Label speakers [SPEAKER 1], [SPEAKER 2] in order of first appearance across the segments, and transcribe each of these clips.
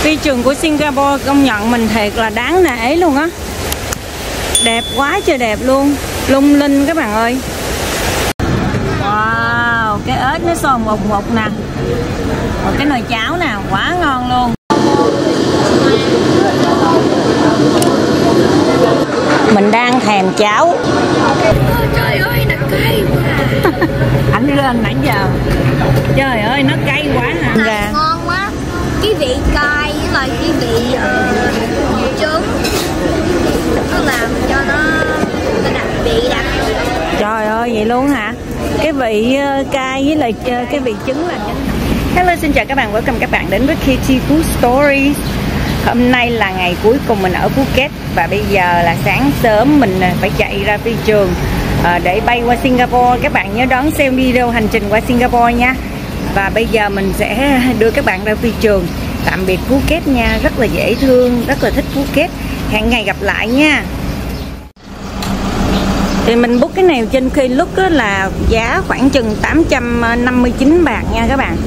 [SPEAKER 1] Phi trường của Singapore công nhận mình thiệt là đáng nể luôn á. Đẹp quá trời đẹp luôn, lung linh các bạn ơi. Wow, cái ếch nó giòn ngục ngục nè. Một cái nồi cháo nè, quá ngon luôn. Mình đang thèm cháo.
[SPEAKER 2] Trời ơi, nó cay quá.
[SPEAKER 1] Ảnh lên nãy giờ. Trời ơi, nó cay quá hả?
[SPEAKER 2] Này ngon quá. Cái vị cay với lại cái vị trứng nó làm cho nó đặc vị đặc.
[SPEAKER 1] Trời ơi, vậy luôn hả? Cái vị cay với lại cái vị trứng là Hello, xin chào các bạn, welcome các bạn đến với KT Food Stories. Hôm nay là ngày cuối cùng mình ở Phuket. Và bây giờ là sáng sớm mình phải chạy ra phi trường để bay qua Singapore. Các bạn nhớ đón xem video hành trình qua Singapore nha. Và bây giờ mình sẽ đưa các bạn ra phi trường. Tạm biệt Phuket nha, rất là dễ thương, rất là thích Phuket. Hẹn ngày gặp lại nha. Thì mình book cái này trên Klook là giá khoảng chừng 859 bạc nha các bạn.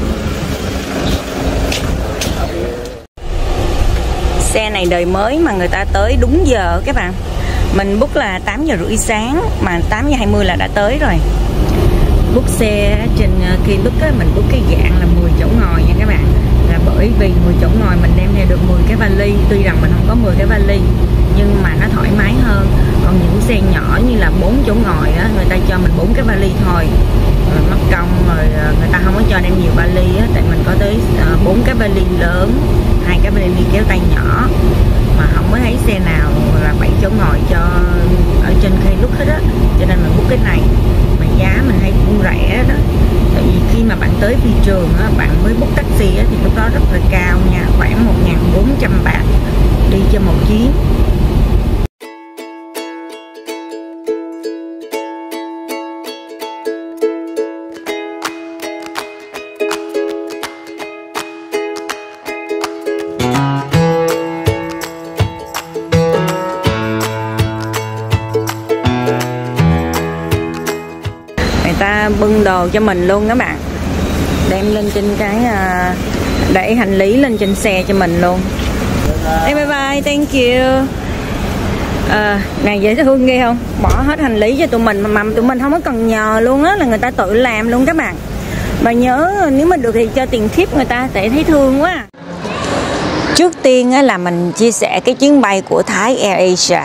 [SPEAKER 1] Xe này đời mới mà người ta tới đúng giờ các bạn. Mình book là 8 giờ rưỡi sáng mà 8 giờ 20 là đã tới rồi. Book xe trên Klook mình book cái dạng là 10 chỗ ngồi nha các bạn. Là bởi vì 10 chỗ ngồi mình đem theo được 10 cái vali. Tuy rằng mình không có 10 cái vali nhưng mà nó thoải mái hơn. Còn những xe nhỏ như là 4 chỗ ngồi á, người ta cho mình 4 cái vali thôi. Rồi mất công rồi người ta không có cho đem nhiều vali á, tại mình có tới 4 cái vali lớn, 2 cái vali kéo tay nhỏ, mà không có thấy xe nào là 7 chỗ ngồi cho ở trên Klook hết á, cho nên mình book cái này. Mà giá mình thấy cũng rẻ đó, tại vì khi mà bạn tới phi trường á, bạn mới book taxi á, thì lúc đó rất là cao nha, khoảng 1.400 bạc đi cho một chuyến. Ta bưng đồ cho mình luôn các bạn, đem lên trên cái đẩy hành lý lên trên xe cho mình luôn. Hey, bye bye, thank you. Này dễ thương ghê không, bỏ hết hành lý cho tụi mình mà tụi mình không có cần nhờ luôn á, là người ta tự làm luôn các bạn. Và nhớ nếu mà được thì cho tiền tip người ta, tại thấy thương quá. Trước tiên á, là mình chia sẻ cái chuyến bay của Thái AirAsia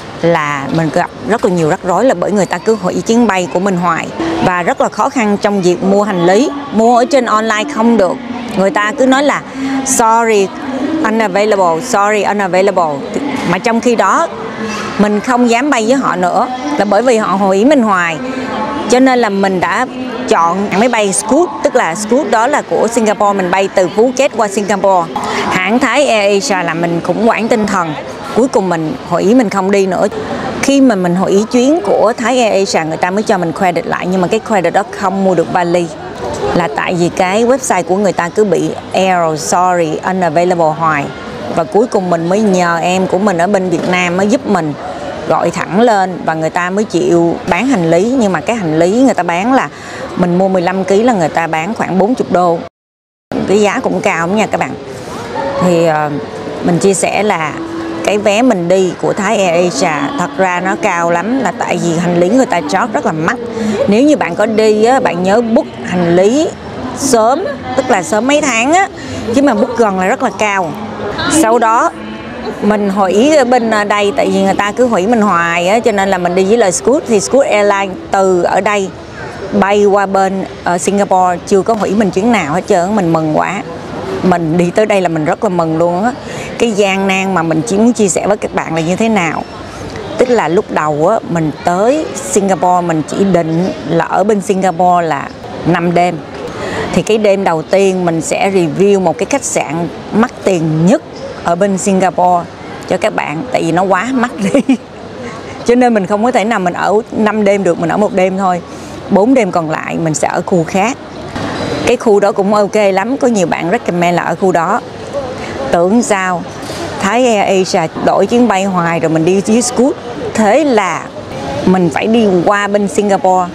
[SPEAKER 1] là mình gặp rất là nhiều rắc rối, là bởi người ta cứ hủy chuyến bay của mình hoài và rất là khó khăn trong việc mua hành lý. Mua ở trên online không được, người ta cứ nói là sorry unavailable, sorry unavailable, mà trong khi đó mình không dám bay với họ nữa là bởi vì họ hủy mình hoài. Cho nên là mình đã chọn máy bay Scoot, tức là Scoot đó là của Singapore, mình bay từ Phuket qua Singapore. Hãng Thái AirAsia là mình khủng hoảng tinh thần, cuối cùng mình hủy, mình không đi nữa. Khi mà mình hủy chuyến của Thái AirAsia, người ta mới cho mình credit lại, nhưng mà cái credit đó không mua được vali, là tại vì cái website của người ta cứ bị error, sorry unavailable hoài. Và cuối cùng mình mới nhờ em của mình ở bên Việt Nam mới giúp mình gọi thẳng lên và người ta mới chịu bán hành lý. Nhưng mà cái hành lý người ta bán là mình mua 15 kg là người ta bán khoảng 40 đô, cái giá cũng cao lắm nha các bạn. Thì mình chia sẻ là cái vé mình đi của Thái AirAsia thật ra nó cao lắm, là tại vì hành lý người ta charge rất là mắc. Nếu như bạn có đi á, bạn nhớ book hành lý sớm, tức là sớm mấy tháng á, chứ mà book gần là rất là cao. Sau đó mình hủy ở bên đây, tại vì người ta cứ hủy mình hoài á, cho nên là mình đi với lời Scoot. Thì Scoot Airlines từ ở đây bay qua bên Singapore chưa có hủy mình chuyến nào hết trơn. Mình mừng quá, mình đi tới đây là mình rất là mừng luôn á. Cái gian nan mà mình chỉ muốn chia sẻ với các bạn là như thế nào. Tức là lúc đầu á, mình tới Singapore mình chỉ định là ở bên Singapore là 5 đêm. Thì cái đêm đầu tiên mình sẽ review một cái khách sạn mắc tiền nhất ở bên Singapore cho các bạn, tại vì nó quá mắc đi. Cho nên mình không có thể nào mình ở 5 đêm được, mình ở 1 đêm thôi. 4 đêm còn lại mình sẽ ở khu khác. Cái khu đó cũng ok lắm, có nhiều bạn recommend là ở khu đó. Tưởng sao Thái AirAsia đổi chuyến bay hoài rồi mình đi với Scoot. Thế là mình phải đi qua bên Singapore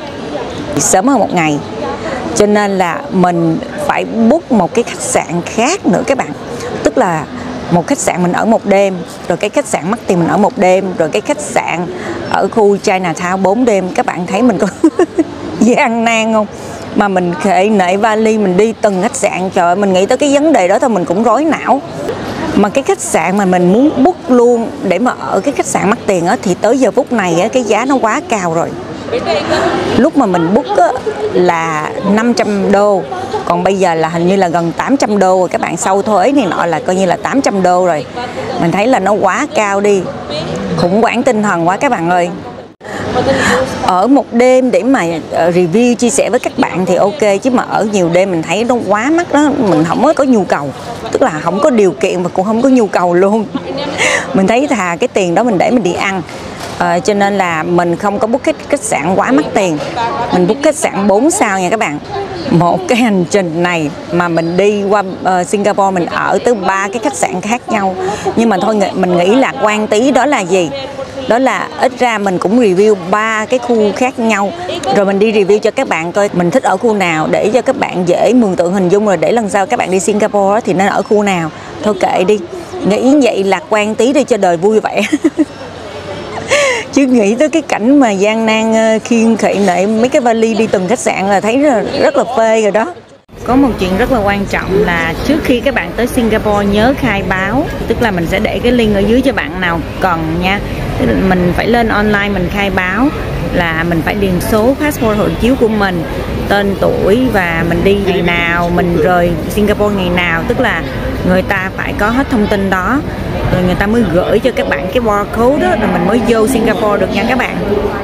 [SPEAKER 1] sớm hơn 1 ngày. Cho nên là mình phải book một cái khách sạn khác nữa các bạn. Tức tức là một khách sạn mình ở một đêm, rồi cái khách sạn mắc tiền mình ở một đêm, rồi cái khách sạn ở khu Chinatown 4 đêm. Các bạn thấy mình có gian nan không? Mà mình khệ nệ vali mình đi từng khách sạn, trời ơi, mình nghĩ tới cái vấn đề đó thôi mình cũng rối não. Mà cái khách sạn mà mình muốn book luôn để mà ở cái khách sạn mắc tiền á, thì tới giờ phút này á, cái giá nó quá cao rồi. Lúc mà mình book á, là 500 đô, còn bây giờ là hình như là gần 800 đô rồi các bạn, sau thuế này nọ là coi như là 800 đô rồi. Mình thấy là nó quá cao đi, khủng hoảng tinh thần quá các bạn ơi. Ở một đêm để mà review chia sẻ với các bạn thì ok, chứ mà ở nhiều đêm mình thấy nó quá mắc đó, mình không có nhu cầu, tức là không có điều kiện và cũng không có nhu cầu luôn. Mình thấy thà cái tiền đó mình để mình đi ăn. Cho nên là mình không có book khách sạn quá mắc tiền, mình book khách sạn 4 sao nha các bạn. Một cái hành trình này mà mình đi qua Singapore mình ở tới 3 cái khách sạn khác nhau. Nhưng mà thôi mình nghĩ lạc quan tí đó là gì? Đó là ít ra mình cũng review 3 cái khu khác nhau, rồi mình đi review cho các bạn coi mình thích ở khu nào để cho các bạn dễ mường tượng hình dung, rồi để lần sau các bạn đi Singapore thì nên ở khu nào. Thôi kệ đi, nghĩ vậy lạc quan tí đi cho đời vui vậy. Chứ nghĩ tới cái cảnh mà gian nan khiêng khệ nệ mấy cái vali đi từng khách sạn là thấy rất là phê rồi đó. Có một chuyện rất là quan trọng là trước khi các bạn tới Singapore nhớ khai báo, tức là mình sẽ để cái link ở dưới cho bạn nào cần nha. Mình phải lên online mình khai báo là mình phải điền số passport hộ chiếu của mình, tên tuổi và mình đi ngày nào, mình rời Singapore ngày nào, tức là người ta phải có hết thông tin đó, rồi người ta mới gửi cho các bạn cái barcode đó, rồi mình mới vô Singapore được nha các bạn.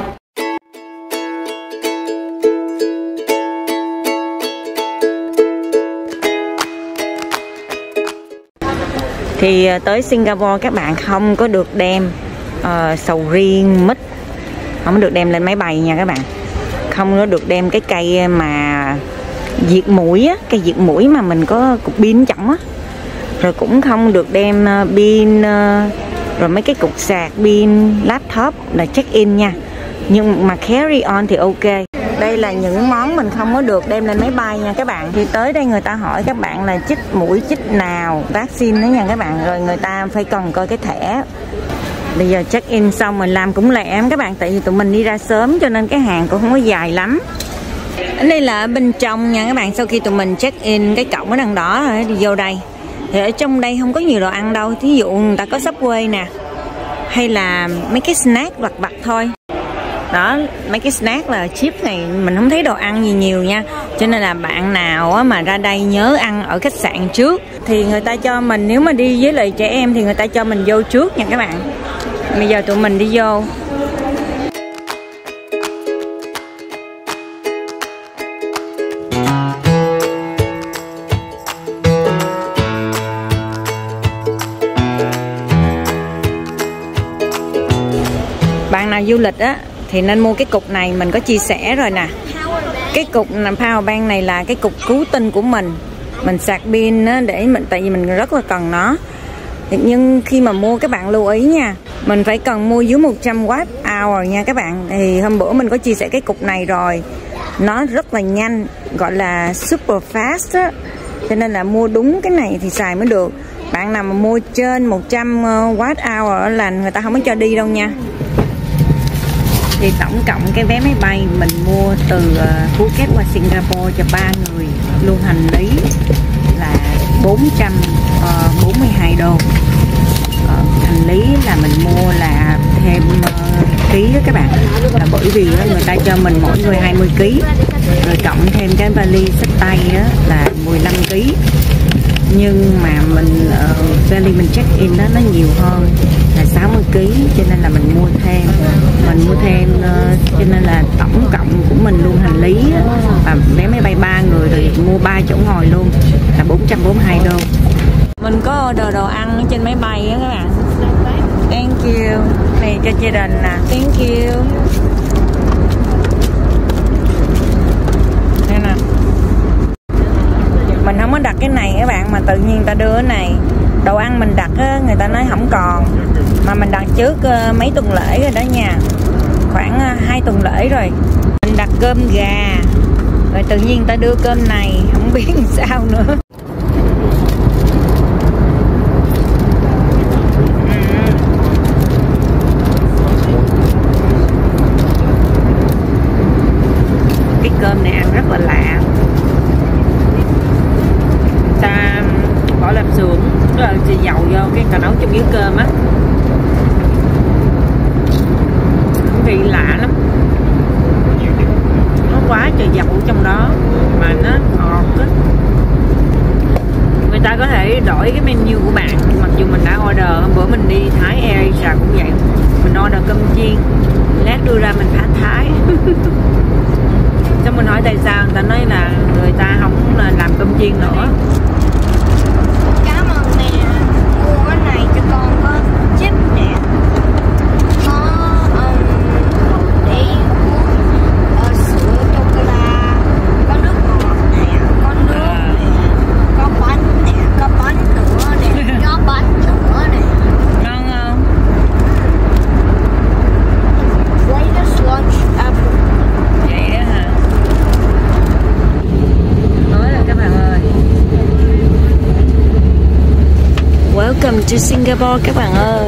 [SPEAKER 1] Thì tới Singapore các bạn không có được đem sầu riêng, mít, không được đem lên máy bay nha các bạn. Không có được đem cái cây mà diệt muỗi á, cây diệt muỗi mà mình có cục pin trọng á. Rồi cũng không được đem pin, rồi mấy cái cục sạc pin, laptop là check in nha. Nhưng mà carry on thì ok. Đây là những món mình không có được đem lên máy bay nha các bạn. Thì tới đây người ta hỏi các bạn là chích mũi chích nào, vaccine đó nha các bạn. Rồi người ta phải cần coi cái thẻ. Bây giờ check in xong mình làm cũng lẹ các bạn, tại vì tụi mình đi ra sớm cho nên cái hàng cũng không có dài lắm. Đây là ở bên trong nha các bạn. Sau khi tụi mình check in cái cổng ở đằng đó rồi đi vô đây. Thì ở trong đây không có nhiều đồ ăn đâu. Thí dụ người ta có Subway nè, hay là mấy cái snack vặt vặt thôi. Đó, mấy cái snack là chips này mình không thấy đồ ăn gì nhiều nha. Cho nên là bạn nào mà ra đây nhớ ăn ở khách sạn trước. Thì người ta cho mình, nếu mà đi với lại trẻ em thì người ta cho mình vô trước nha các bạn. Bây giờ tụi mình đi vô. Bạn nào du lịch á thì nên mua cái cục này, mình có chia sẻ rồi nè. Cái cục power bank này là cái cục cứu tinh của mình sạc pin á, để mình, tại vì mình rất là cần nó. Nhưng khi mà mua các bạn lưu ý nha, mình phải cần mua dưới 100Wh nha các bạn. Thì hôm bữa mình có chia sẻ cái cục này rồi, nó rất là nhanh, gọi là super fast á. Cho nên là mua đúng cái này thì xài mới được. Bạn nào mà mua trên 100Wh là người ta không có cho đi đâu nha. Thì tổng cộng cái vé máy bay mình mua từ Phuket qua Singapore cho 3 người luôn hành lý là 442 đô. Hành lý là mình mua là thêm ký đó các bạn, là bởi vì người ta cho mình mỗi người 20 kg, rồi cộng thêm cái vali xách tay là 15 kg. Nhưng mà mình vali mình check in đó nó nhiều hơn là 60 kg, cho nên là mình mua thêm cho nên là tổng cộng của mình luôn hành lý và vé máy bay 3 người rồi mua 3 chỗ ngồi luôn là 442 đô. Mình có order đồ ăn ở trên máy bay á các bạn. Thank you. Này cho gia đình nè. Thank you. Đây nè. Mình không có đặt cái này các bạn, mà tự nhiên ta đưa cái này. Đồ ăn mình đặt á, người ta nói không còn. Mà mình đặt trước mấy tuần lễ rồi đó nha. Khoảng 2 tuần lễ rồi. Mình đặt cơm gà, rồi tự nhiên ta đưa cơm này, không biết làm sao nữa. lạp xưởng, rồi xì dầu vô cái cà nấu trong miếng cơm á. Vị lạ lắm, nó quá trời dầu trong đó mà nó ngọt á. Người ta có thể đổi cái menu của bạn, mặc dù mình đã order. Hôm bữa mình đi Thái Air cũng vậy, mình order cơm chiên, lát đưa ra mình phá Thái. Xong mình hỏi tại sao, người ta nói là người ta không làm cơm chiên nữa.
[SPEAKER 2] Cảm ơn mẹ mua cái này cho con có chip nè, có để sữa chocolate, có nước ngọt nè, có nước nè, có bánh nè, có bánh nữa nè, có bánh nữa nè.
[SPEAKER 1] Ngon không?
[SPEAKER 2] Latest lunch ever.
[SPEAKER 1] Vậy đó hả? Nói rồi các bạn ơi. Welcome to Singapore các bạn ơi.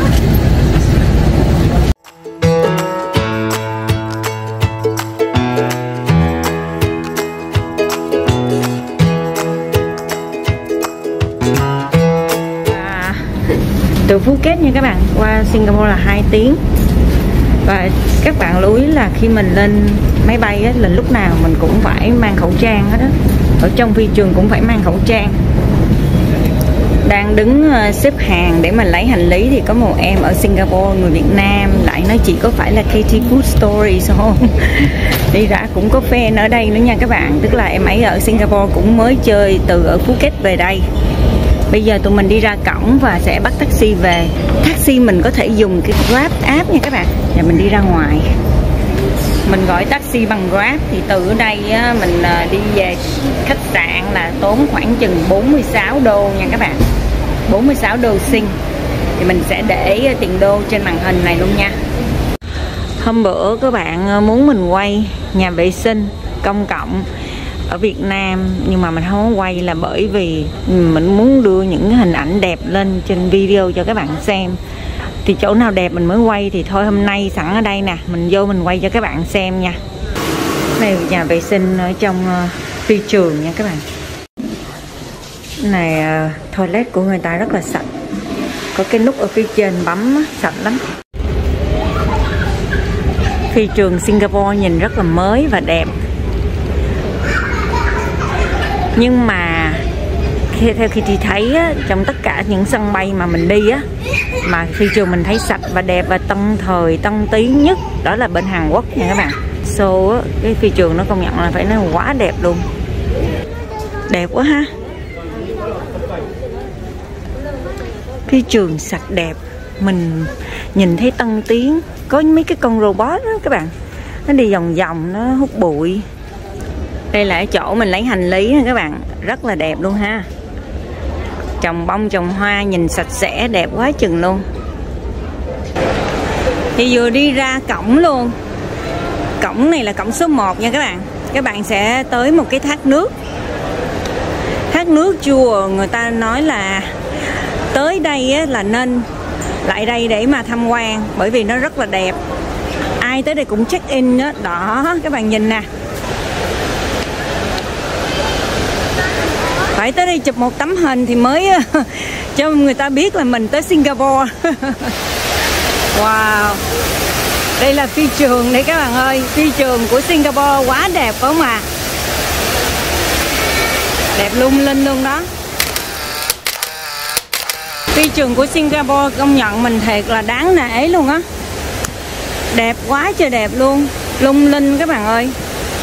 [SPEAKER 1] Từ Phuket nha các bạn, qua Singapore là 2 tiếng. Và các bạn lưu ý là khi mình lên máy bay á, là lúc nào mình cũng phải mang khẩu trang hết á. Ở trong phi trường cũng phải mang khẩu trang. Đang đứng xếp hàng để mà lấy hành lý thì có một em ở Singapore, người Việt Nam, lại nói chị có phải là Katie Food Stories không? Đi ra cũng có fan ở đây nữa nha các bạn. Tức là em ấy ở Singapore cũng mới chơi từ ở Phuket về đây. Bây giờ tụi mình đi ra cổng và sẽ bắt taxi về. Taxi mình có thể dùng cái Grab app nha các bạn. Và mình đi ra ngoài, mình gọi taxi bằng Grab. Thì từ ở đây á, mình đi về khách sạn là tốn khoảng chừng 46 đô nha các bạn. 46 đô Sing. Thì mình sẽ để tiền đô trên màn hình này luôn nha. Hôm bữa các bạn muốn mình quay nhà vệ sinh công cộng ở Việt Nam, nhưng mà mình không có quay là bởi vì mình muốn đưa những hình ảnh đẹp lên trên video cho các bạn xem. Thì chỗ nào đẹp mình mới quay, thì thôi hôm nay sẵn ở đây nè, mình vô mình quay cho các bạn xem nha. Đây là nhà vệ sinh ở trong phi trường nha các bạn. Này toilet của người ta rất là sạch, có cái nút ở phía trên bấm sạch lắm. Phi trường Singapore nhìn rất là mới và đẹp. Nhưng mà theo khi chị thấy á, trong tất cả những sân bay mà mình đi á, mà phi trường mình thấy sạch và đẹp và tân thời tân tiến nhất đó là bên Hàn Quốc nha các bạn. So á, cái phi trường nó công nhận là phải nói quá đẹp luôn. Đẹp quá ha. Phi trường sạch đẹp, mình nhìn thấy tân tiến. Có mấy cái con robot đó các bạn, nó đi vòng vòng, nó hút bụi. Đây là chỗ mình lấy hành lý nha các bạn, rất là đẹp luôn ha. Trồng bông trồng hoa nhìn sạch sẽ đẹp quá chừng luôn. Thì vừa đi ra cổng luôn. Cổng này là cổng số 1 nha các bạn. Các bạn sẽ tới một cái thác nước. Thác nước chùa, người ta nói là tới đây á, là nên lại đây để mà tham quan, bởi vì nó rất là đẹp. Ai tới đây cũng check in đó, đó các bạn nhìn nè. Phải tới đây chụp một tấm hình thì mới cho người ta biết là mình tới Singapore. Wow. Đây là phi trường đấy các bạn ơi. Phi trường của Singapore quá đẹp phải không ạ? Đẹp lung linh luôn đó. Phi trường của Singapore công nhận mình thiệt là đáng nể luôn á. Đẹp quá trời đẹp luôn. Lung linh các bạn ơi.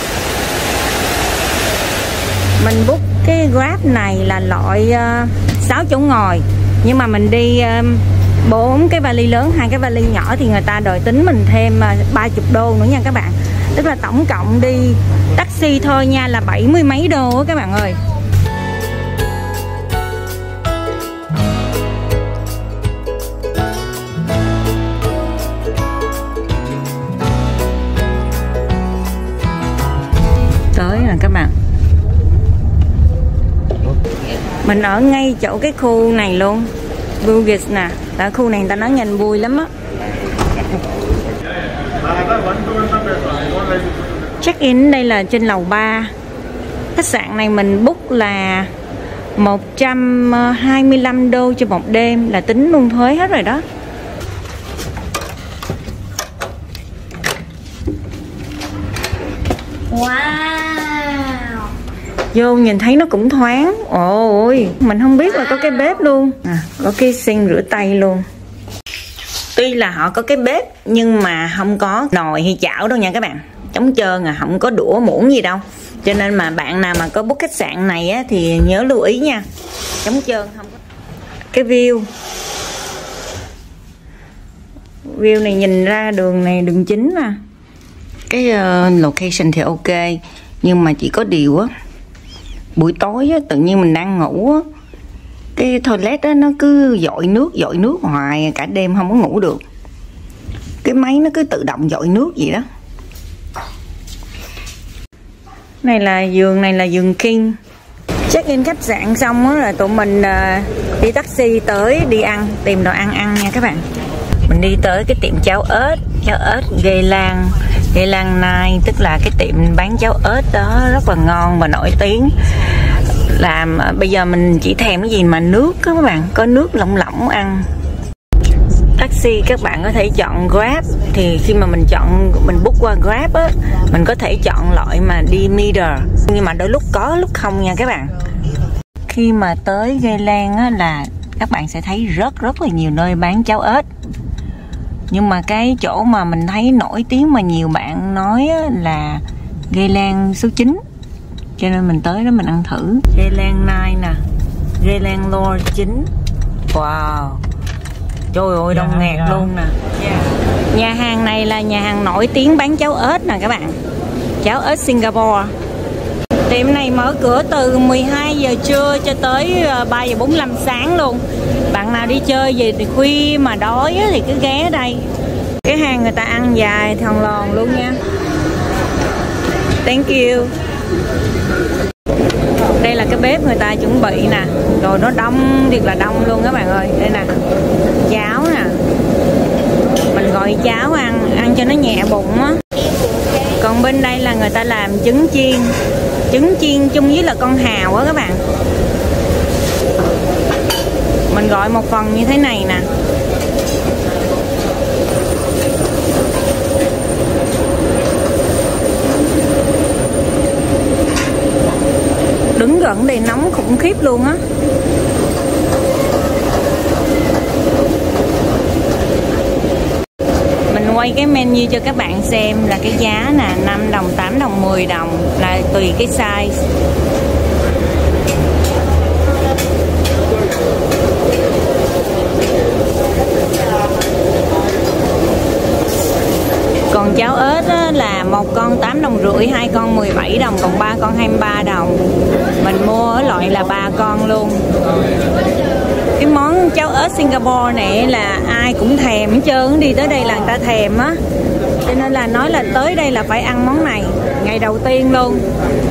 [SPEAKER 1] Mình book cái Grab này là loại 6 chỗ ngồi. Nhưng mà mình đi 4 cái vali lớn, 2 cái vali nhỏ thì người ta đòi tính mình thêm 30 đô nữa nha các bạn. Tức là tổng cộng đi taxi thôi nha là 70 mấy đô á các bạn ơi. Tới nè các bạn. Mình ở ngay chỗ cái khu này luôn, Bugis nè. Ở khu này người ta nói nhìn vui lắm á. Check in đây là trên lầu 3. Khách sạn này mình book là 125 đô cho một đêm, là tính luôn thuế hết rồi đó.
[SPEAKER 2] Wow.
[SPEAKER 1] Vô nhìn thấy nó cũng thoáng. Ôi, mình không biết là có cái bếp luôn. Có cái sink rửa tay luôn. Tuy là họ có cái bếp nhưng mà không có nồi hay chảo đâu nha các bạn. Trống trơn không có đũa muỗng gì đâu. Cho nên mà bạn nào mà có book khách sạn này á, thì nhớ lưu ý nha. Trống trơn không có. Cái view này nhìn ra đường này, đường chính nè. Cái location thì ok, nhưng mà chỉ có điều á, buổi tối á, tự nhiên mình đang ngủ á, cái toilet á nó cứ dội nước hoài, cả đêm không có ngủ được. Cái máy nó cứ tự động dội nước gì đó. Này là giường king. Check in khách sạn xong á là tụi mình đi taxi tới đi ăn, tìm đồ ăn nha các bạn. Mình đi tới cái tiệm cháo ớt Gê Lan Nai, tức là cái tiệm bán cháo ớt đó rất là ngon và nổi tiếng. Làm bây giờ mình chỉ thèm cái gì mà nước đó các bạn, có nước lỏng ăn. Taxi các bạn có thể chọn Grab, thì khi mà mình book qua Grab á, mình có thể chọn loại mà đi meter, nhưng mà đôi lúc có lúc không nha các bạn. Khi mà tới Gê Lan á là các bạn sẽ thấy rất là nhiều nơi bán cháo ớt. Nhưng mà cái chỗ mà mình thấy nổi tiếng mà nhiều bạn nói á, là Gê Lan số 9. Cho nên mình tới đó mình ăn thử. Gê Lan Nai nè, Gê Lan Lore 9. Wow, trời ơi đông nghẹt luôn nè. Nhà hàng này là nhà hàng nổi tiếng bán cháo ớt nè các bạn. Cháo ớt Singapore. Tiệm này mở cửa từ 12 giờ trưa cho tới 3 giờ 45 sáng luôn. Bạn nào đi chơi về thì khuya mà đói thì cứ ghé đây. Cái hàng người ta ăn dài thòn lòn luôn nha. Thank you. Đây là cái bếp người ta chuẩn bị nè. Rồi nó đông, thiệt là đông luôn các bạn ơi. Đây nè, cháo nè. Mình gọi cháo ăn cho nó nhẹ bụng á. Còn bên đây là người ta làm trứng chiên chung với là con hào á các bạn. Mình gọi một phần như thế này nè. Đứng gần đây nóng khủng khiếp luôn á. Mình quay cái menu cho các bạn xem là cái giá nè, 5 đồng, 8 đồng, 10 đồng là tùy cái size. Còn cháo ớt á, là một con 8 đồng rưỡi, 2 con 17 đồng, còn 3 con 23 đồng. Mình mua ở loại là 3 con luôn. Cái món cháo ớt Singapore này là ai cũng thèm hết trơn, đi tới đây là người ta thèm á. Cho nên là nói là tới đây là phải ăn món này, ngày đầu tiên luôn.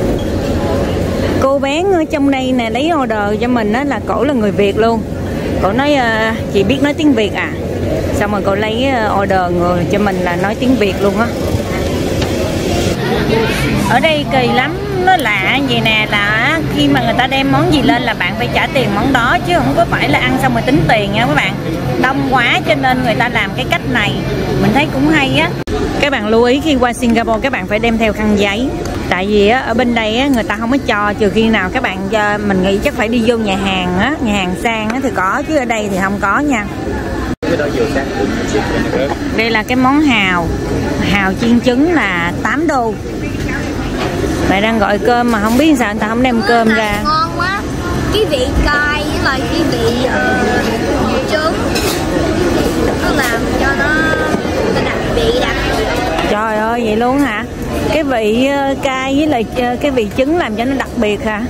[SPEAKER 1] Cô bán ở trong đây nè lấy order cho mình á, là cổ là người Việt luôn. Cổ nói chị biết nói tiếng Việt à? Xong rồi cô lấy order người cho mình là nói tiếng Việt luôn á. Ở đây kỳ lắm, nó lạ vậy nè, là khi mà người ta đem món gì lên là bạn phải trả tiền món đó, chứ không có phải là ăn xong rồi tính tiền nha các bạn. Đông quá cho nên người ta làm cái cách này, mình thấy cũng hay á. Các bạn lưu ý khi qua Singapore các bạn phải đem theo khăn giấy. Tại vì á, ở bên đây á, người ta không có cho, trừ khi nào các bạn mình nghĩ chắc phải đi vô nhà hàng á, nhà hàng sang á thì có, chứ ở đây thì không có nha. Đây là cái món hào chiên trứng là 8 đô. Mày đang gọi cơm mà không biết sao người ta không đem cơm ra.
[SPEAKER 2] Ngon quá. Cái vị cay với lại cái vị trứng nó làm cho nó đặc biệt.
[SPEAKER 1] Trời ơi vậy luôn hả? Cái vị cay với lại cái vị trứng làm cho nó đặc biệt hả?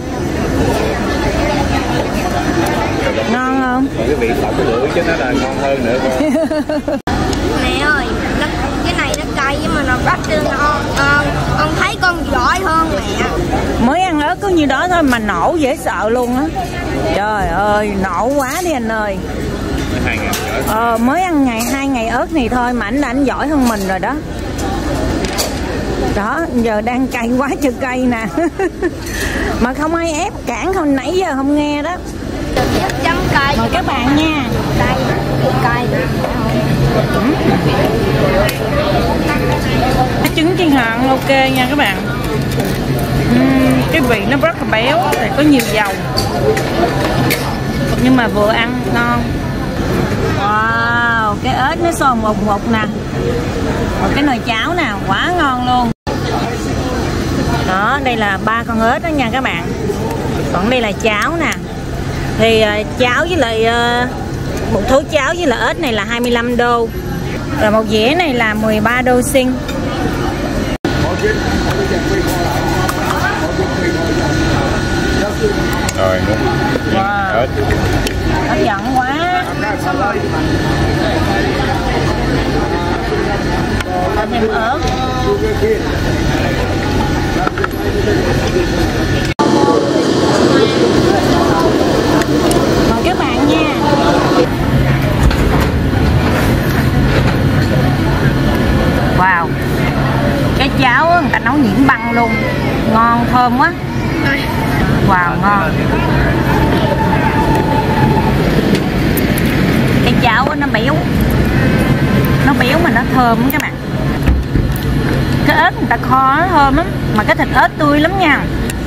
[SPEAKER 1] Ngon không?
[SPEAKER 3] Cái vị phỏng lưỡi chứ nó là ngon hơn nữa.
[SPEAKER 2] Mẹ ơi, cái này nó cay nhưng mà nó rất là ngon. Con thấy con giỏi hơn mẹ.
[SPEAKER 1] Mới ăn ớt có nhiêu đó thôi mà nổ dễ sợ luôn á. Trời ơi, nổ quá đi anh ơi. Mới ăn 2 ngày ớt này thôi mà anh giỏi hơn mình rồi đó. Đó, giờ đang cay quá trời cay nè. Mà không ai ép cản, hồi nãy giờ không nghe đó.
[SPEAKER 2] Chắc chắn cay.
[SPEAKER 1] Mời các bạn nha.
[SPEAKER 2] Cay, cay.
[SPEAKER 1] Cái trứng chiên hòn ok nha các bạn. Cái vị nó rất là béo, có nhiều dầu, nhưng mà vừa ăn ngon. Wow, cái ớt nó giòn mục mục nè. Một cái nồi cháo nè, quá ngon luôn. Đó, đây là 3 con ớt đó nha các bạn. Còn đây là cháo nè. Thì cháo với lại một thố cháo với lại ớt này là 25 đô. Rồi một dĩa này là 13 đô Sing.
[SPEAKER 3] Rồi nữa.
[SPEAKER 1] Wow.
[SPEAKER 3] Ớt.
[SPEAKER 1] Hấp dẫn quá. Thêm ớt. Mời các bạn nha. Wow, cái cháo người ta nấu nhuyễn băng luôn, ngon thơm quá. Wow, ngon. Cái cháo nó béo, mà nó thơm các bạn. Cái ớt người ta kho nó thơm lắm, mà cái thịt ớt tươi lắm nha.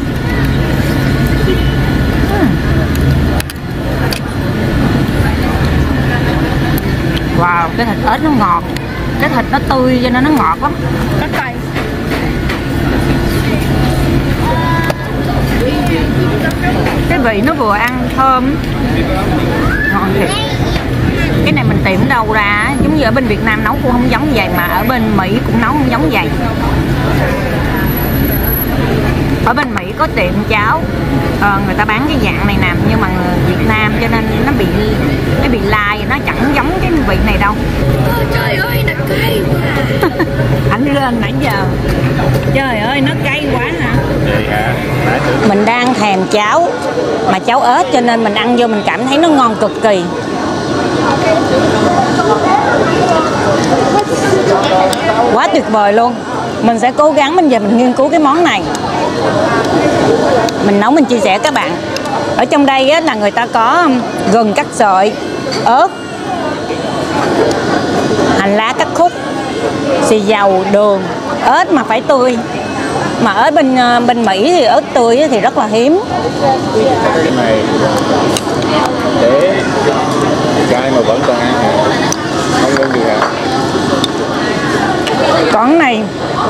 [SPEAKER 1] Wow, cái thịt ớt nó ngọt, cái thịt nó tươi cho nên nó ngọt lắm. Rất cay. Cái vị nó vừa ăn thơm, ngon thiệt. Cái này mình tìm đâu ra, giống như ở bên Việt Nam nấu cũng không giống vậy, mà ở bên Mỹ cũng nấu không giống vậy. Ở bên Mỹ có tiệm cháo người ta bán cái dạng này nè, nhưng mà người Việt Nam cho nên nó bị lai, nó chẳng giống cái vị này đâu.
[SPEAKER 2] Trời ơi, nó cay quá.
[SPEAKER 1] Ảnh lên nãy giờ. Trời ơi, nó cay quá hả?
[SPEAKER 3] Vậy hả?
[SPEAKER 1] Mình đang thèm cháo, mà cháo ớt cho nên mình ăn vô mình cảm thấy nó ngon cực kỳ. Quá tuyệt vời luôn. Mình sẽ cố gắng mình về mình nghiên cứu cái món này, mình nấu mình chia sẻ các bạn. Ở trong đây á, là người ta có gừng cắt sợi, ớt, hành lá cắt khúc, xì dầu, đường. Ớt mà phải tươi, mà ở bên Mỹ thì ớt tươi thì rất là hiếm.
[SPEAKER 3] Cái này để cay mà vẫn còn ăn hả? Không ăn được hả?
[SPEAKER 1] Con này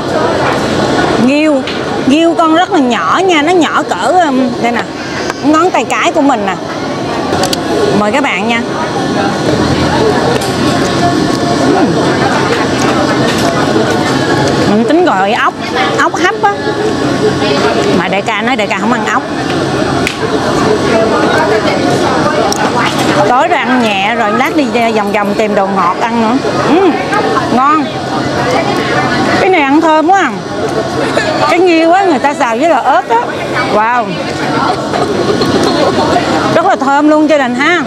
[SPEAKER 1] nghêu con rất là nhỏ nha, nó nhỏ cỡ đây nè, ngón tay cái của mình nè. Mời các bạn nha. Mình tính gọi ốc hấp á, mà đại ca nói đại ca không ăn ốc. Tối rồi ăn nhẹ rồi lát đi vòng vòng tìm đồ ngọt ăn nữa. Ngon. Cái này ăn thơm quá à. Cái nghêu á người ta xào với là ớt á. Wow, rất là thơm luôn gia đình ha.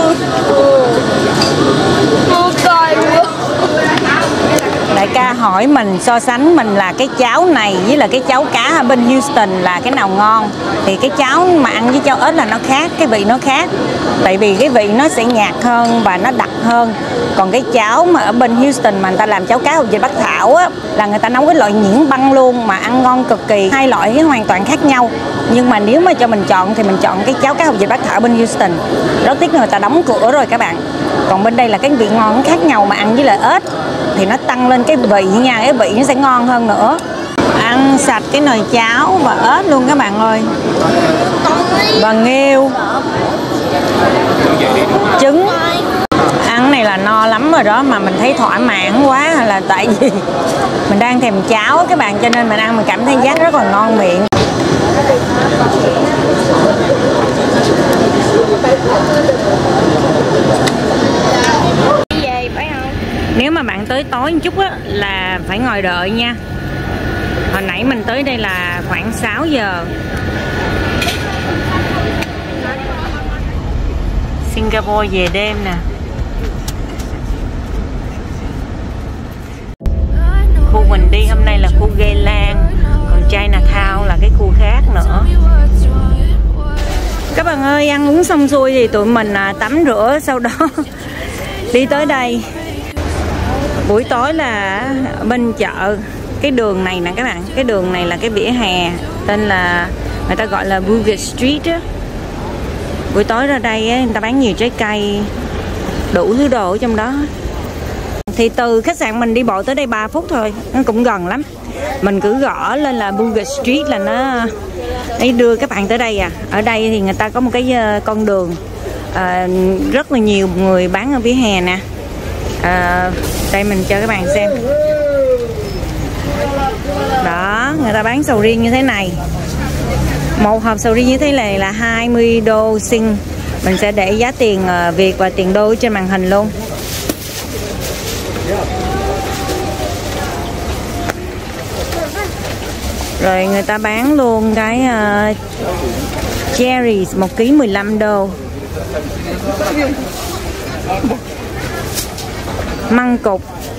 [SPEAKER 1] Đại ca hỏi mình so sánh mình là cái cháo này với là cái cháo cá ở bên Houston là cái nào ngon. Thì cái cháo mà ăn với cháo ớt là nó khác, cái vị nó khác. Tại vì cái vị nó sẽ nhạt hơn và nó đặc hơn. Còn cái cháo mà ở bên Houston mà người ta làm cháo cá hột vịt Bắc Thảo á, là người ta nấu cái loại nhuyễn băng luôn mà ăn ngon cực kỳ. Hai loại hoàn toàn khác nhau. Nhưng mà nếu mà cho mình chọn thì mình chọn cái cháo cá hột vịt Bắc Thảo bên Houston. Rất tiếc người ta đóng cửa rồi các bạn. Còn bên đây là cái vị ngon nó khác nhau, mà ăn với lại ớt thì nó tăng lên cái vị nha, cái vị nó sẽ ngon hơn nữa. Ăn sạch cái nồi cháo và ớt luôn các bạn ơi. Và nghêu, trứng. Ăn này là no lắm rồi đó, mà mình thấy thỏa mãn quá là tại vì mình đang thèm cháo các bạn, cho nên mình ăn mình cảm thấy giác rất là ngon miệng. Nếu mà bạn tới tối một chút á là phải ngồi đợi nha. Hồi nãy mình tới đây là khoảng 6 giờ. Singapore về đêm nè. Khu mình đi hôm nay là khu Geylang, còn Chinatown là cái khu khác nữa. Các bạn ơi, ăn uống xong xuôi thì tụi mình tắm rửa, sau đó đi tới đây. Buổi tối là ở bên chợ, cái đường này nè các bạn, cái đường này là cái vỉa hè, tên là, người ta gọi là Bougainville Street á. Buổi tối ra đây á, người ta bán nhiều trái cây, đủ thứ đồ ở trong đó. Thì từ khách sạn mình đi bộ tới đây 3 phút thôi, nó cũng gần lắm. Mình cứ gõ lên là Bougainville Street là nó đưa các bạn tới đây à. Ở đây thì người ta có một cái con đường rất là nhiều người bán ở vỉa hè nè. Đây mình cho các bạn xem. Đó, người ta bán sầu riêng như thế này. Một hộp sầu riêng như thế này là 20 đô Sing. Mình sẽ để giá tiền Việt và tiền đô trên màn hình luôn. Rồi người ta bán luôn cái cherries 1 kg 15 đô. Măng cục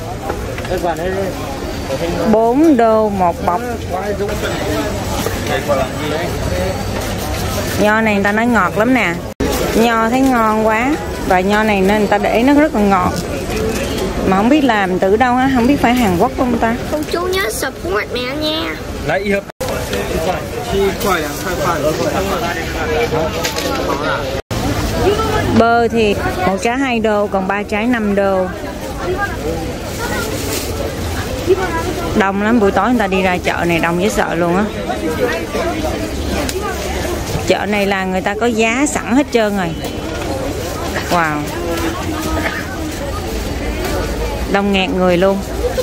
[SPEAKER 1] 4 đô một bọc. Nho này người ta nói ngọt lắm nè. Nho thấy ngon quá. Và nho này nên người ta để nó rất là ngọt. Mà không biết làm từ đâu á, không biết phải Hàn Quốc không ta.
[SPEAKER 2] Cô chú nhớ support mẹ nha.
[SPEAKER 1] Bơ thì 1 trái 2 đô, còn 3 trái 5 đô. Đông lắm, buổi tối người ta đi ra chợ này đông dễ sợ luôn á. Chợ này là người ta có giá sẵn hết trơn rồi. Wow, đông nghẹt người luôn.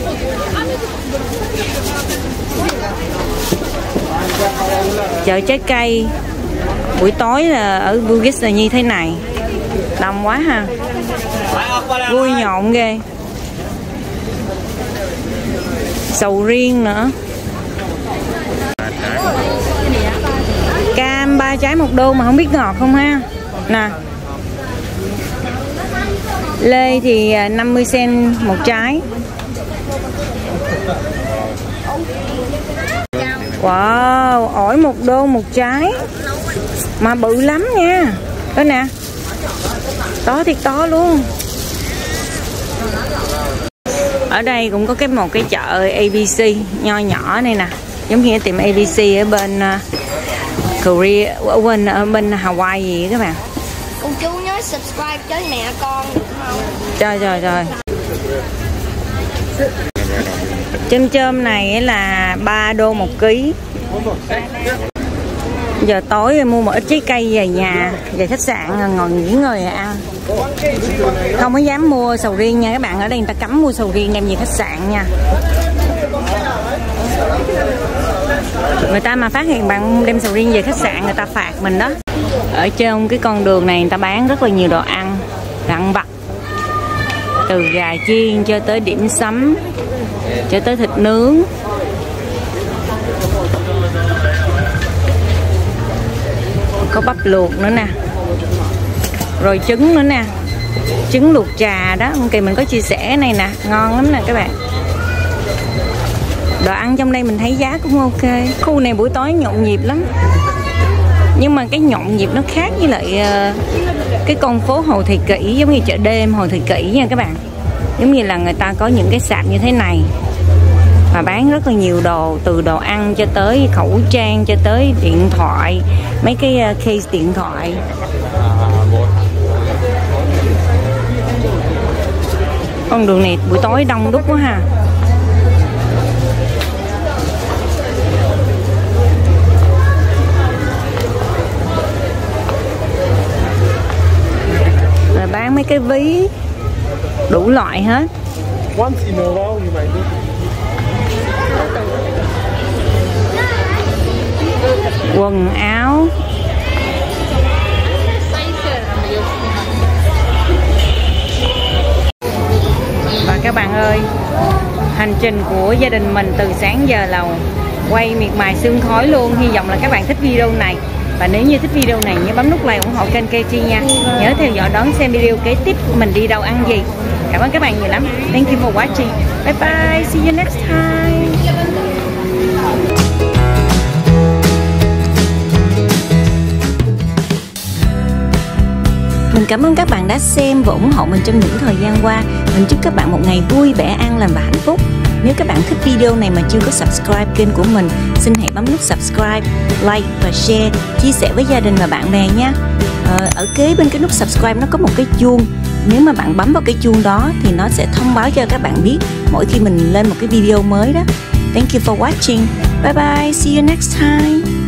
[SPEAKER 1] Chợ trái cây buổi tối là ở Bugis là như thế này, đông quá ha, vui nhộn ghê. Sầu riêng nữa. Cam 3 trái 1 đô mà không biết ngọt không ha. Nè, lê thì 50 cent 1 trái. Wow, ổi 1 đô 1 trái. Mà bự lắm nha. Đó nè, to thiệt to luôn. Ở đây cũng có một cái chợ ABC nho nhỏ này nè, giống như tiệm ABC ở bên Korea, ở bên Hawaii gì các bạn.
[SPEAKER 2] Cô chú nhớ subscribe cho mẹ con được không?
[SPEAKER 1] Trời. Chôm này là 3 đô 1 ký. Giờ tối mua một ít trái cây về nhà, về khách sạn ngồi nghỉ ngơi ăn. Không có dám mua sầu riêng nha các bạn, ở đây người ta cấm mua sầu riêng đem về khách sạn nha. Người ta mà phát hiện bạn đem sầu riêng về khách sạn người ta phạt mình đó. Ở trên cái con đường này người ta bán rất là nhiều đồ ăn vặt, từ gà chiên cho tới điểm sắm, cho tới thịt nướng. Có bắp luộc nữa nè, rồi trứng nữa nè, trứng luộc trà đó. Ok, mình có chia sẻ này nè, ngon lắm nè các bạn. Đồ ăn trong đây mình thấy giá cũng ok. Khu này buổi tối nhộn nhịp lắm, nhưng mà cái nhộn nhịp nó khác với lại cái con phố Hồ Thị Kỷ, giống như chợ đêm Hồ Thị Kỷ nha các bạn. Giống như là người ta có những cái sạp như thế này và bán rất là nhiều đồ, từ đồ ăn cho tới khẩu trang, cho tới điện thoại, mấy cái case điện thoại. Con đường này buổi tối đông đúc quá ha. Rồi bán mấy cái ví đủ loại hết. Quần áo. Và các bạn ơi, hành trình của gia đình mình từ sáng giờ là quay miệt mài sương khói luôn. Hy vọng là các bạn thích video này. Và nếu như thích video này nhớ bấm nút like ủng hộ kênh KT nha. Nhớ theo dõi đón xem video kế tiếp mình đi đâu ăn gì. Cảm ơn các bạn nhiều lắm. Thank you for watching. Bye bye. See you next time. cảm ơn các bạn đã xem và ủng hộ mình trong những thời gian qua. Mình chúc các bạn một ngày vui vẻ, an lành và hạnh phúc. Nếu các bạn thích video này mà chưa có subscribe kênh của mình, xin hãy bấm nút subscribe, like và share, chia sẻ với gia đình và bạn bè nha. Ở kế bên cái nút subscribe nó có một cái chuông. Nếu mà bạn bấm vào cái chuông đó thì nó sẽ thông báo cho các bạn biết mỗi khi mình lên một cái video mới đó. Thank you for watching. Bye bye. See you next time.